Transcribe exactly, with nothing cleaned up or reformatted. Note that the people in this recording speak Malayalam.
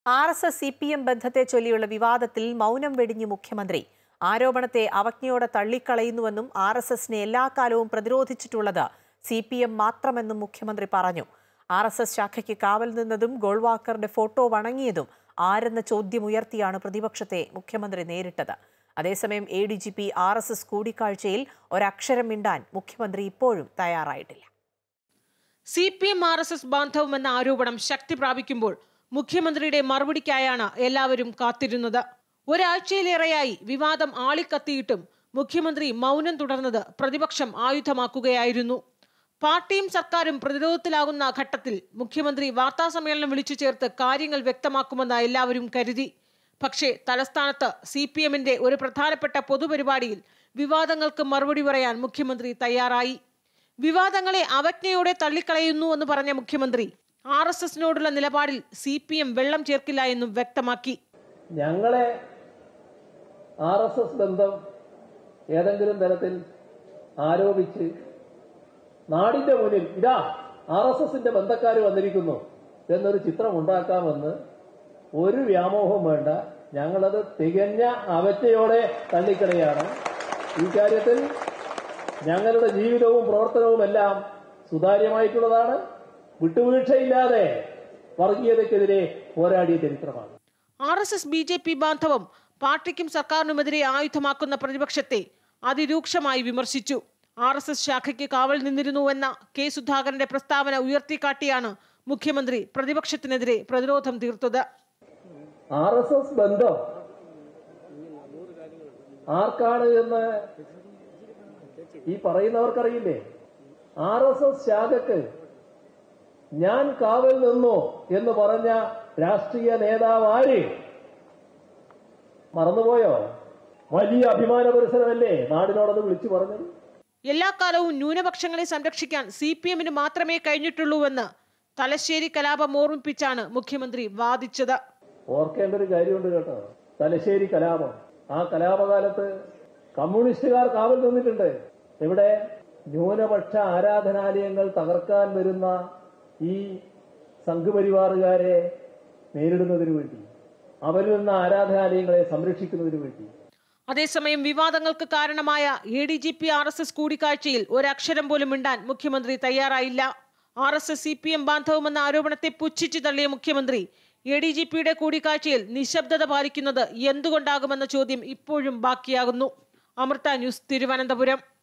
R S S C P M ബന്ധത്തെ ചൊല്ലിയുള്ള വിവാദത്തിൽ മൗനം വെടിഞ്ഞു മുഖ്യമന്ത്രി. ആരോപണത്തെ അവജ്ഞയോടെ തള്ളിക്കളയുന്നുവെന്നും ആർ എസ് എസിനെ എല്ലാ കാലവും പ്രതിരോധിച്ചിട്ടുള്ളത് സി പി എം മാത്രമെന്നും മുഖ്യമന്ത്രി പറഞ്ഞു. ആർ എസ് എസ് ശാഖയ്ക്ക് കാവൽ നിന്നതും ഗോൾവാക്കറുടെ ഫോട്ടോ വണങ്ങിയതും ആരെന്ന ചോദ്യമുയർത്തിയാണ് പ്രതിപക്ഷത്തെ മുഖ്യമന്ത്രി നേരിട്ടത്. അതേസമയം A D G P R S S കൂടിക്കാഴ്ചയിൽ ഒരക്ഷരം മിണ്ടാൻ മുഖ്യമന്ത്രി ഇപ്പോഴും തയ്യാറായിട്ടില്ല. C P M R S S ബാന്ധവമെന്ന ആരോപണം ശക്തി പ്രാപിക്കുമ്പോൾ മുഖ്യമന്ത്രിയുടെ മറുപടിക്കായാണ് എല്ലാവരും കാത്തിരുന്നത്. ഒരാഴ്ചയിലേറെയായി വിവാദം ആളിക്കത്തിയിട്ടും മുഖ്യമന്ത്രി മൗനം തുടർന്നത് പ്രതിപക്ഷം ആയുധമാക്കുകയായിരുന്നു. പാർട്ടിയും സർക്കാരും പ്രതിരോധത്തിലാകുന്ന ഘട്ടത്തിൽ മുഖ്യമന്ത്രി വാർത്താ സമ്മേളനം വിളിച്ചു ചേർത്ത് കാര്യങ്ങൾ വ്യക്തമാക്കുമെന്ന് എല്ലാവരും കരുതി. പക്ഷേ തലസ്ഥാനത്ത് സി പി എമ്മിന്റെ ഒരു പ്രധാനപ്പെട്ട പൊതുപരിപാടിയിൽ വിവാദങ്ങൾക്ക് മറുപടി പറയാൻ മുഖ്യമന്ത്രി തയ്യാറായി. വിവാദങ്ങളെ അവജ്ഞയോടെ തള്ളിക്കളയുന്നു എന്ന് പറഞ്ഞ മുഖ്യമന്ത്രി ആർ എസ് എസിനോടുള്ള നിലപാടിൽ സി പി എം വെള്ളം ചേർക്കില്ല എന്നും വ്യക്തമാക്കി. ഞങ്ങളെ ആർ എസ് എസ് ബന്ധം ഏതെങ്കിലും തരത്തിൽ ആരോപിച്ച് നാടിന്റെ മുന്നിൽ ഇതാ ആർ എസ് എസിന്റെ ബന്ധക്കാർ വന്നിരിക്കുന്നു എന്നൊരു ചിത്രം ഉണ്ടാക്കാമെന്ന് ഒരു വ്യാമോഹവും വേണ്ട. ഞങ്ങളത് തികഞ്ഞ അവജ്ഞയോടെ തള്ളിക്കളയാണ്. ഈ കാര്യത്തിൽ ഞങ്ങളുടെ ജീവിതവും പ്രവർത്തനവും എല്ലാം സുതാര്യമായിട്ടുള്ളതാണ്. വിട്ടുവീഴ്ചയില്ലാതെ വർഗീയതയ്ക്കെതിരെ പോരാടിയ ചരിത്രമാണ്. R S S B J P ബാന്ധവം പാർട്ടിക്കും സർക്കാരിനുമെതിരെ ആയുധമാക്കുന്ന പ്രതിപക്ഷത്തെ അതിരൂക്ഷമായി വിമർശിച്ചു. ആർ എസ് എസ് ശാഖയ്ക്ക് കാവൽ നിന്നിരുന്നുവെന്ന കെ സുധാകരന്റെ പ്രസ്താവന ഉയർത്തിക്കാട്ടിയാണ് മുഖ്യമന്ത്രി പ്രതിപക്ഷത്തിനെതിരെ പ്രതിരോധം തീർത്തത്. ആർ എസ് എസ് ബന്ധം ആർക്കാണ് എന്ന് ഈ പറയുന്നവർക്കറിയില്ലേ? ആർ എസ് എസ് ശാഖക്ക് ഞാൻ കാവൽ നിന്നു എന്ന് പറഞ്ഞ രാഷ്ട്രീയ നേതാവ് ആര്? മറന്നുപോയോ? വലിയ അഭിമാന പുരസ്സരമല്ലേ നാടിനോടത് വിളിച്ചു പറഞ്ഞത്? എല്ലാ കാലവും ന്യൂനപക്ഷങ്ങളെ സംരക്ഷിക്കാൻ സി പി എമ്മിന് മാത്രമേ കഴിഞ്ഞിട്ടുള്ളൂവെന്ന് തലശ്ശേരി കലാപം ഓർമ്മിപ്പിച്ചാണ് മുഖ്യമന്ത്രി വാദിച്ചത്. ഓർക്കേണ്ട ഒരു കാര്യമുണ്ട് കേട്ടോ. തലശ്ശേരി കലാപം, ആ കലാപകാലത്ത് കമ്മ്യൂണിസ്റ്റുകാർ കാവൽ നിന്നിട്ടുണ്ട്. ഇവിടെ ന്യൂനപക്ഷ ആരാധനാലയങ്ങൾ തകർക്കാൻ വരുന്ന ഈ സംഘപരിവാറുകാരെ നേരിടുന്നതിനു വേണ്ടി, അവരിൽ നിന്ന് ആരാധനാലയങ്ങളെ സംരക്ഷിക്കുന്നതിനു വേണ്ടി. അതേസമയം വിവാദങ്ങൾക്ക് കാരണമായ A D G P R S S കൂടിക്കാഴ്ചയിൽ ഒരക്ഷരം പോലും മിണ്ടാൻ മുഖ്യമന്ത്രി തയ്യാറായില്ല. R S S C P M ബാന്ധവമെന്ന ആരോപണത്തെ പുച്ഛിച്ചു തള്ളിയ മുഖ്യമന്ത്രി എ ഡി ജി പിയുടെ കൂടിക്കാഴ്ചയിൽ നിശബ്ദത പാലിക്കുന്നത് എന്തുകൊണ്ടാകുമെന്ന ചോദ്യം ഇപ്പോഴും ബാക്കിയാകുന്നു. അമൃത ന്യൂസ്, തിരുവനന്തപുരം.